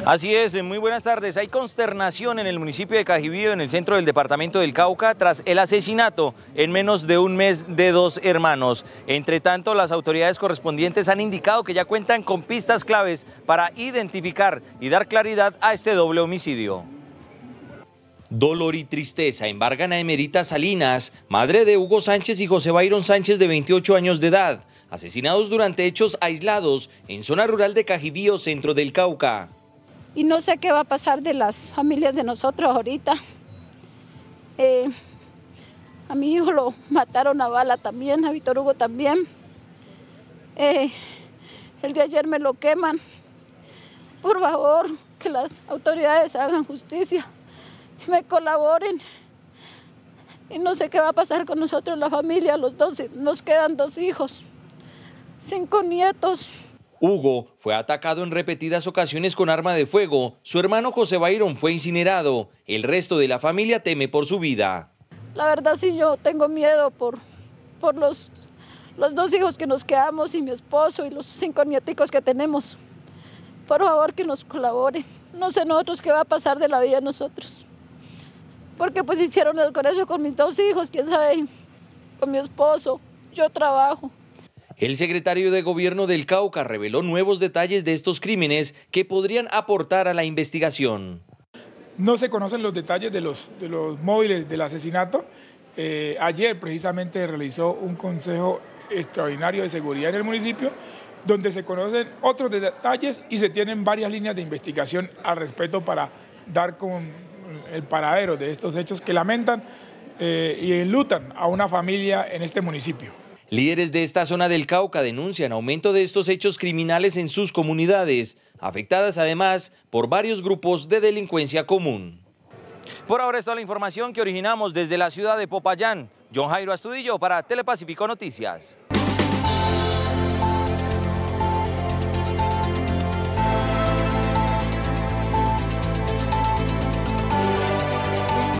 Así es, muy buenas tardes. Hay consternación en el municipio de Cajibío, en el centro del departamento del Cauca, tras el asesinato en menos de un mes de dos hermanos. Entre tanto, las autoridades correspondientes han indicado que ya cuentan con pistas claves para identificar y dar claridad a este doble homicidio. Dolor y tristeza embargan a Emerita Salinas, madre de Hugo Sánchez y José Byron Sánchez, de 28 años de edad, asesinados durante hechos aislados en zona rural de Cajibío, centro del Cauca. Y no sé qué va a pasar de las familias de nosotros ahorita. A mi hijo lo mataron a bala también, a Víctor Hugo también. El de ayer me lo queman. Por favor, que las autoridades hagan justicia, me colaboren. Y no sé qué va a pasar con nosotros, la familia, los dos. Nos quedan 2 hijos, 5 nietos. Hugo fue atacado en repetidas ocasiones con arma de fuego. Su hermano José Byron fue incinerado. El resto de la familia teme por su vida. La verdad sí, yo tengo miedo por los 2 hijos que nos quedamos y mi esposo y los 5 nieticos que tenemos. Por favor, que nos colabore. No sé nosotros qué va a pasar de la vida de nosotros. Porque pues hicieron el colegio con mis 2 hijos, quién sabe, con mi esposo. Yo trabajo. El secretario de Gobierno del Cauca reveló nuevos detalles de estos crímenes que podrían aportar a la investigación. No se conocen los detalles de los móviles del asesinato. Ayer precisamente realizó un consejo extraordinario de seguridad en el municipio, donde se conocen otros detalles y se tienen varias líneas de investigación al respecto para dar con el paradero de estos hechos que lamentan y enlutan a una familia en este municipio. Líderes de esta zona del Cauca denuncian aumento de estos hechos criminales en sus comunidades, afectadas además por varios grupos de delincuencia común. Por ahora es toda la información que originamos desde la ciudad de Popayán. John Jairo Astudillo para Telepacífico Noticias.